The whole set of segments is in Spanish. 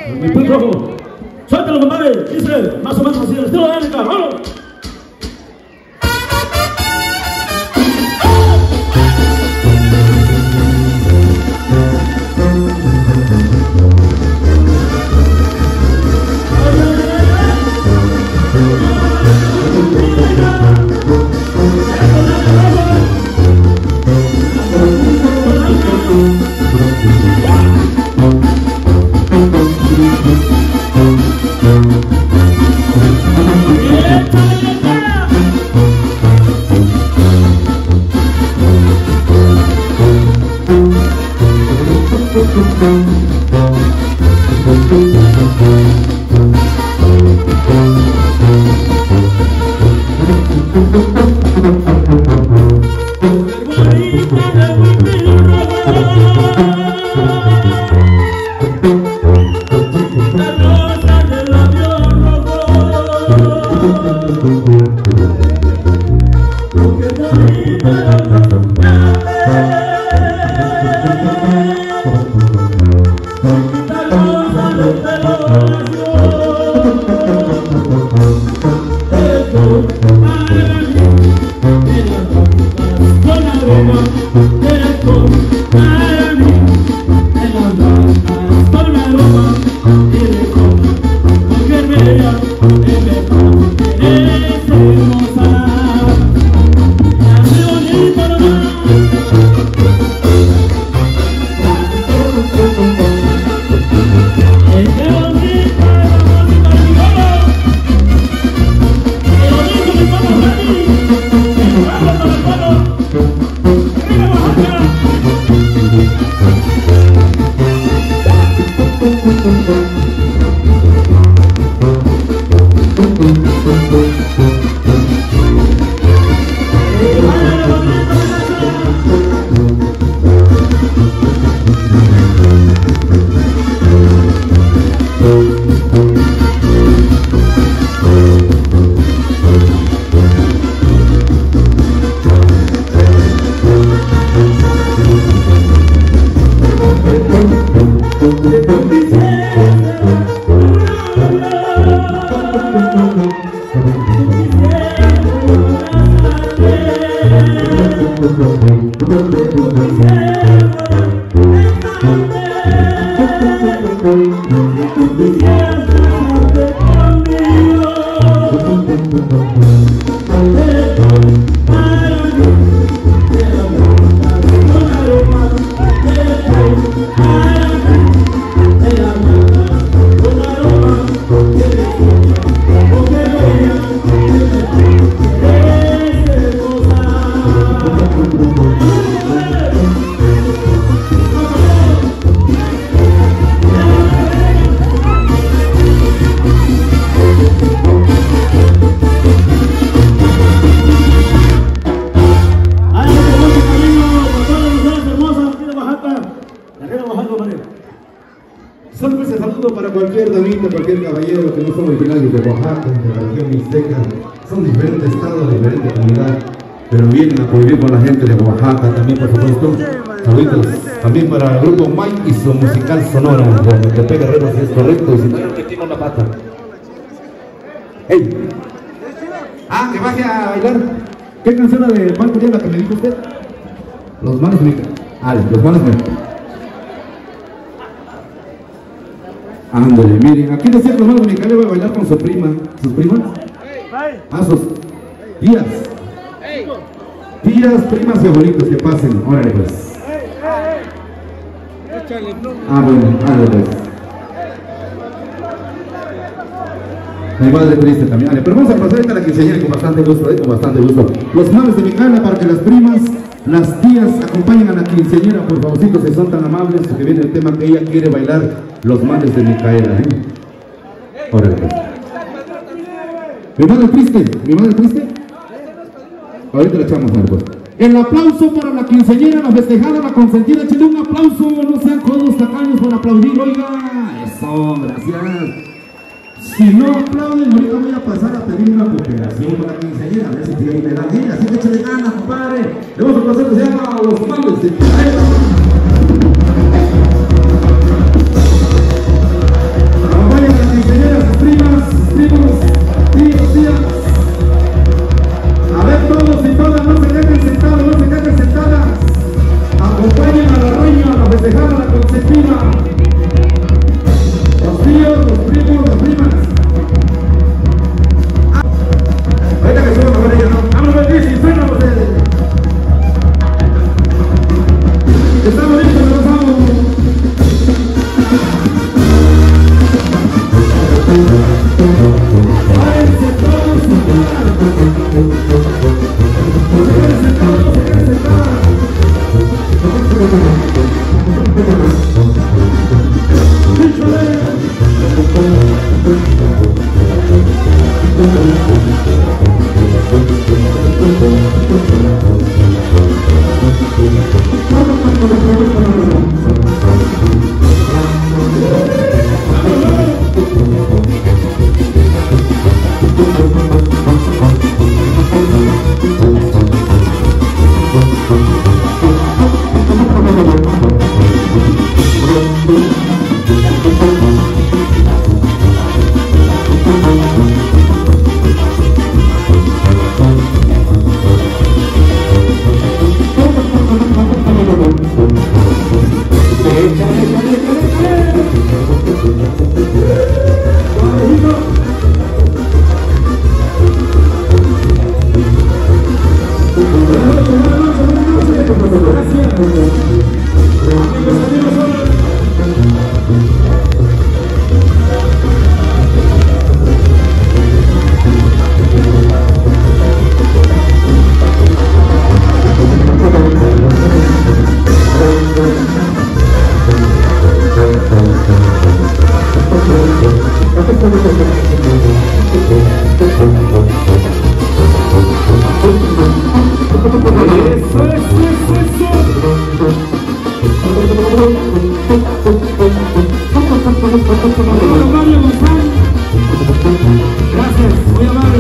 Mi pin rojo. Suéltalo, compadre. Dice más o menos así, el estilo de Ánica. ¡Vámonos! Cualquier caballero que no son originarios de Oaxaca, de la región mixteca, son diferentes estados, diferentes comunidades, pero vienen a convivir con la gente de Oaxaca también, por supuesto. Saludos también para el grupo Mike y su musical Sonora, donde te pega Guerrero, si es correcto, y si no, le tiro la pata. ¡Ey! Ah, que baje a bailar. ¿Qué canción de Juan Curiel la que me dijo usted? Los Manes Mexicanos. Ah, los Manes Mexicanos. Ándale, miren, aquí decía que los Manes Mexicanos voy a bailar con su prima. ¿Sus primas? Ah, sus tías. Tías, primas y abuelitos, que pasen. Órale pues. Ah, bueno, órale pues. Mi madre triste también. Vale, pero vamos a pasar ahorita a la quinceañera con bastante gusto, con bastante gusto. Los Manes de Micaela para que las primas, las tías acompañen a la quinceañera, por favorcito, si son tan amables, porque viene el tema que ella quiere bailar, los Manes de Micaela, Órale pues. Mi madre triste, mi madre triste. Ahorita le echamos algo. El aplauso para la quinceañera, la festejada, la consentida. Échale un aplauso, no sean codos tacaños por aplaudir, oiga. Eso, gracias. Si no aplauden, ahorita voy a pasar a pedir una cooperación para la quinceañera, a ver si tienen medalla. Así que échale ganas, compadre. Le vamos a pasar que se llama Los Manes de Micaela. Mario González. Gracias, muy amable.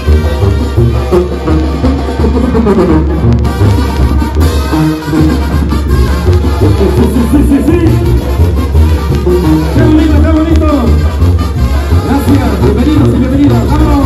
Sí. Qué bonito, qué bonito. Gracias, bienvenidos y bienvenidas. Vámonos.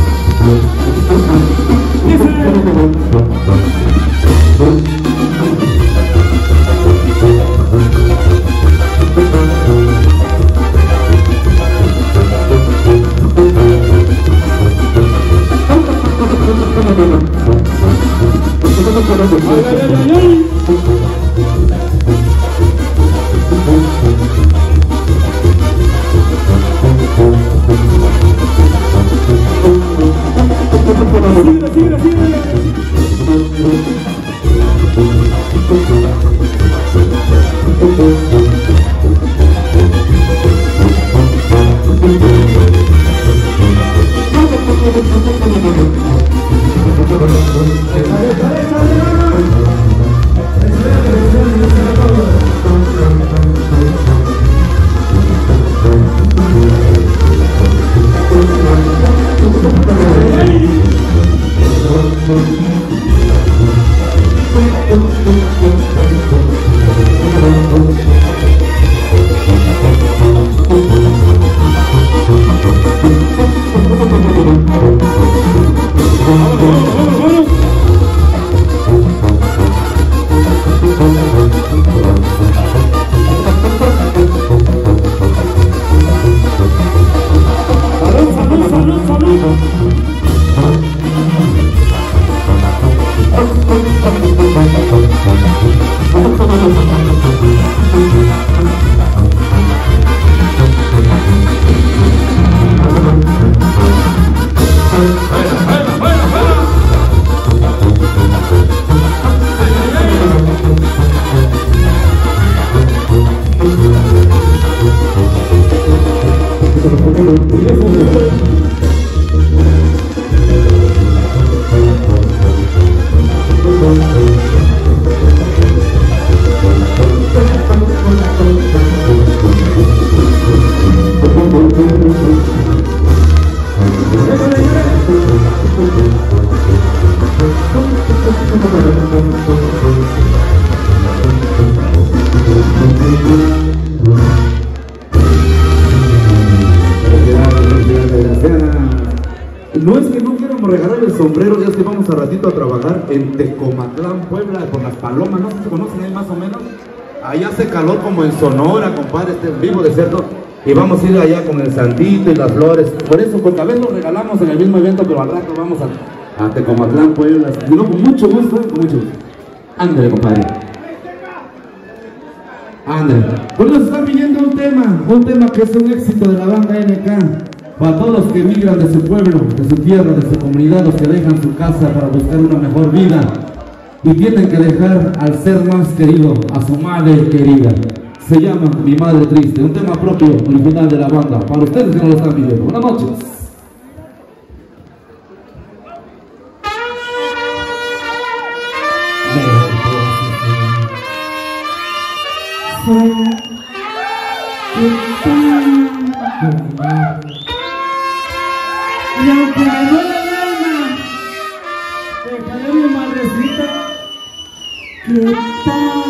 No es que no queramos regalar el sombrero, ya es que vamos a ratito a trabajar en Tecomatlán, Puebla, con las palomas, no sé si conocen ahí más o menos. Allá hace calor como en Sonora, compadre, este en vivo, de cierto. Y vamos a ir allá con el santito y las flores. Por eso, porque a veces lo regalamos en el mismo evento, pero al rato vamos a Tecomatlán, Puebla. Y no, con mucho gusto, con mucho gusto. Ándale, compadre. Ándale. Pues nos están pidiendo un tema que es un éxito de la banda NK. Para todos los que emigran de su pueblo, de su tierra, de su comunidad, los que dejan su casa para buscar una mejor vida y tienen que dejar al ser más querido, a su madre querida. Se llama Mi Madre Triste, un tema propio, original de la banda, para ustedes que no lo están viendo. Buenas noches. Y aunque me duele el alma, dejaré a mi madrecita. ¿Qué tal?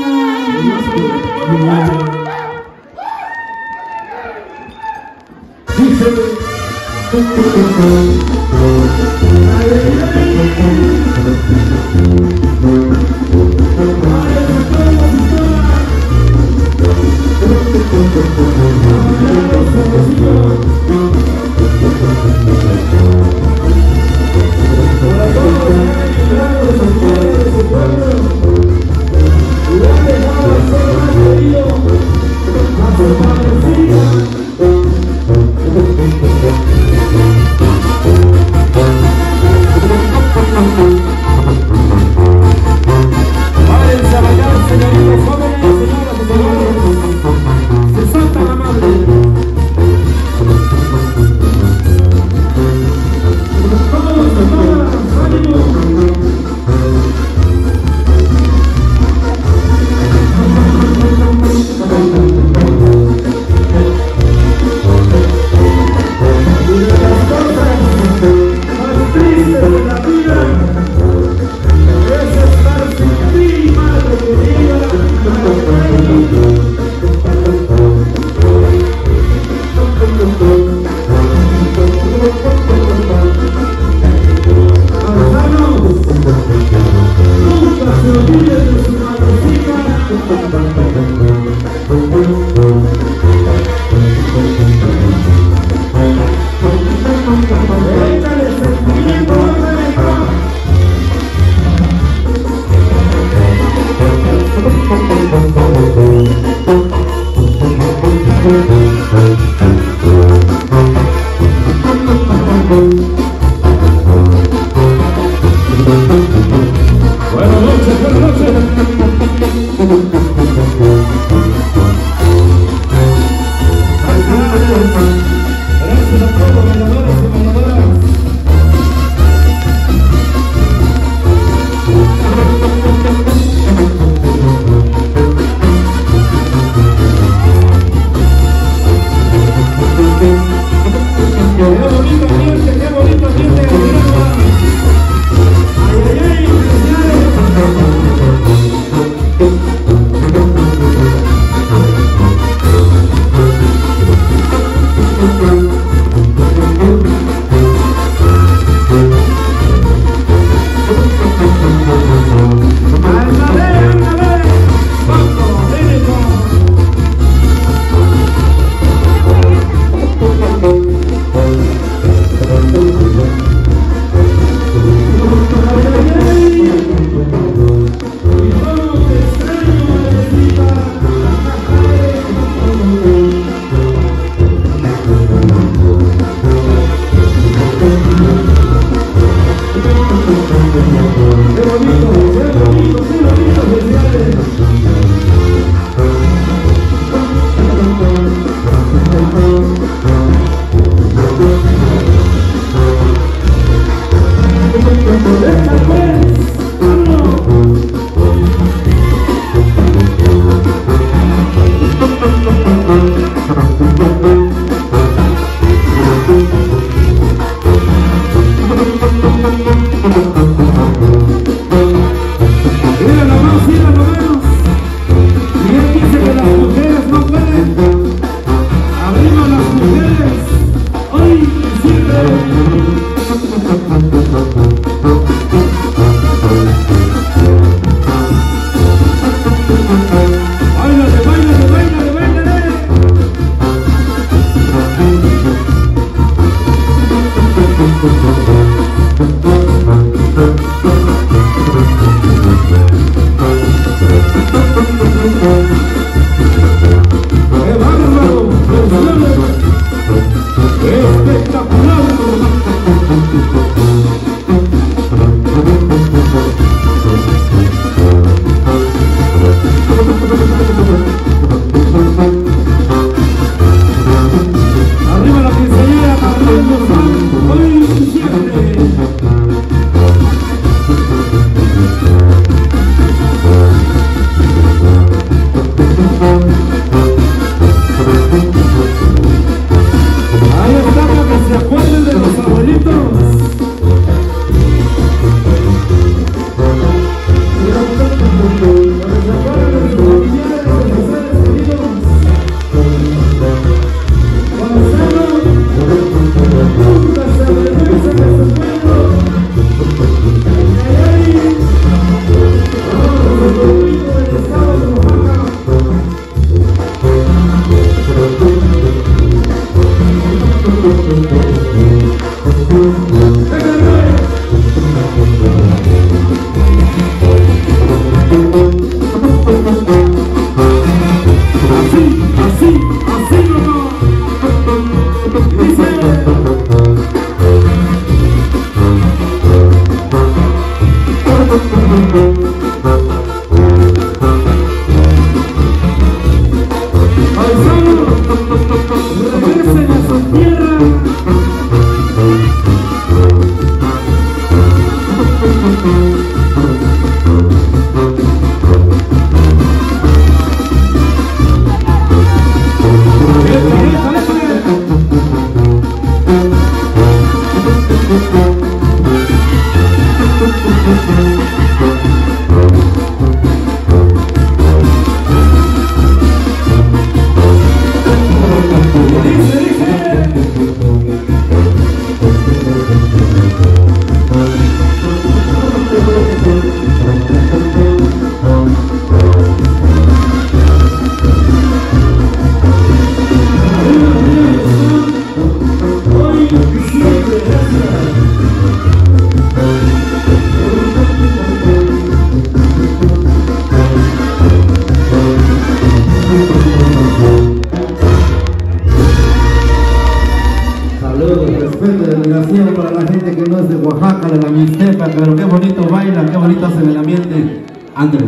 Pero qué bonito bailan, qué bonito hacen el ambiente. Ándale.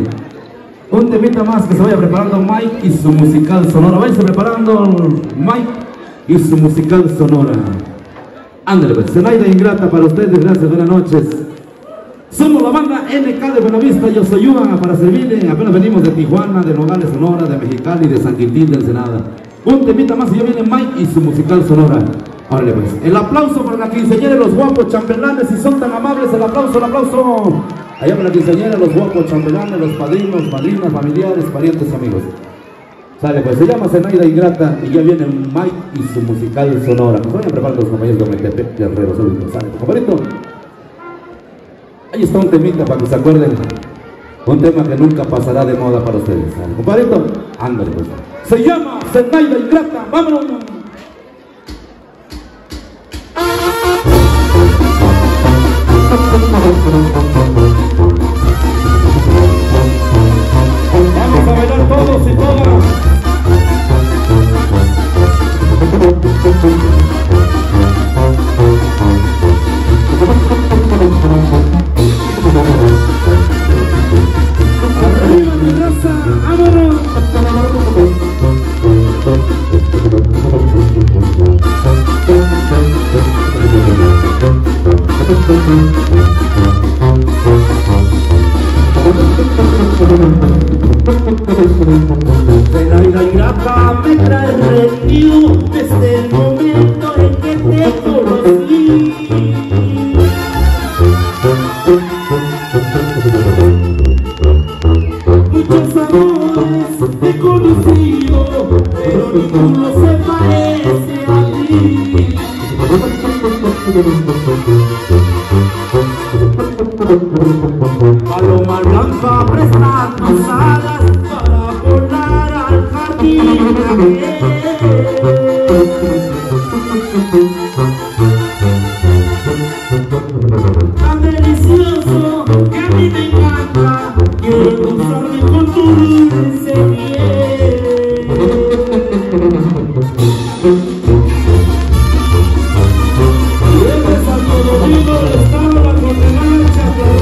Un temita más que se vaya preparando Mike y su musical sonora. Váyanse preparando Mike y su musical sonora. Ándale, pues. Zenaida Ingrata para ustedes, gracias, buenas noches. Somos la banda NK de Buenavista, yo soy Yuba para servirle. Apenas venimos de Tijuana, de Nogales, Sonora, de Mexicali, de San Quintín, de Ensenada. Un temita más y ya viene Mike y su musical sonora. Órale pues, el aplauso para la quinceañera y los guapos chambelanes, si son tan amables, el aplauso, el aplauso. Allá para la quinceañera, los guapos chambelanes, los padrinos, madrinas, familiares, parientes, amigos. Sale, pues se llama Zenaida Ingrata y ya viene Mike y su musical Sonora. Nos vayan preparando los compañeros de Ometepec y Alrededor. Sale, compadrito. Ahí está un temita para que se acuerden. Un tema que nunca pasará de moda para ustedes. Sale, compadrito. Ándale, pues. Se llama Zenaida Ingrata. ¡Vámonos! Vamos a bailar todos y todas. ¡Arriba mi raza! ¡Vámonos! Zenaida Ingrata me trae rendido desde el momento en que te conocí. Muchos amores he conocido, pero ninguno se parece a ti. Paloma blanca, presta tus alas para volar al jardín tan delicioso que a mí me encanta. Quiero gozarme con tu dulce miel. Y desde Santo Domingo del Estado, la Condenacha,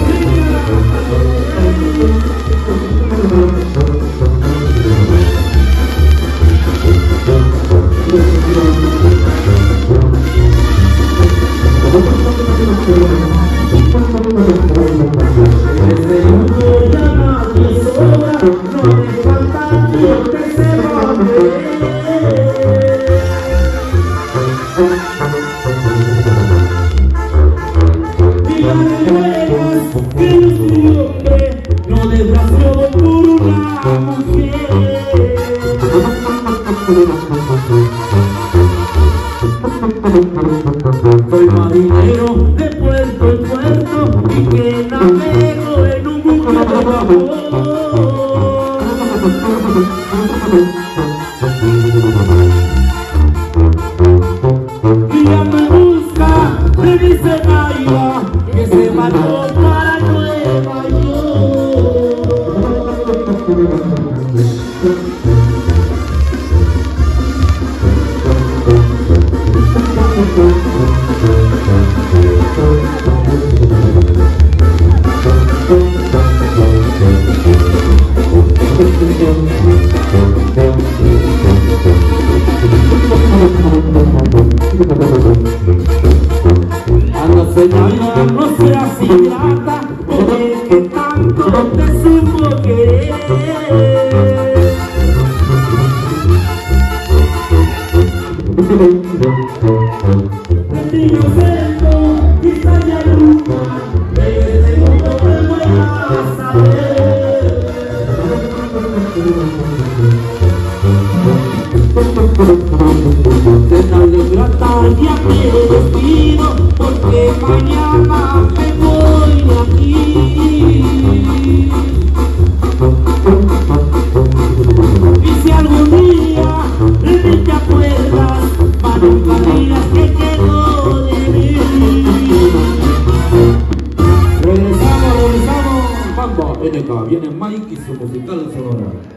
desde el mundo ya nadie sobra, no me falta lo que se va a ver. Díganle luego que yo soy hombre, no desgraciado por una mujer. Soy marinero de puerto en puerto y que navego en un buque de vapor. Y ya me busca de mi Zenaida que se marchó para Nueva Anda Zenaida, no seas ingrata, porque que tanto te supo querer. Niño cerco y saña luna, de ese mundo me voy a saber. Zenaida Ingrata, ya te despido, porque mañana me voy de aquí. Y si algún día de mí te acuerdas, para nunca digas que quedó de mí. Regresamos. Bamba NK, viene Mike y su musical Sonora.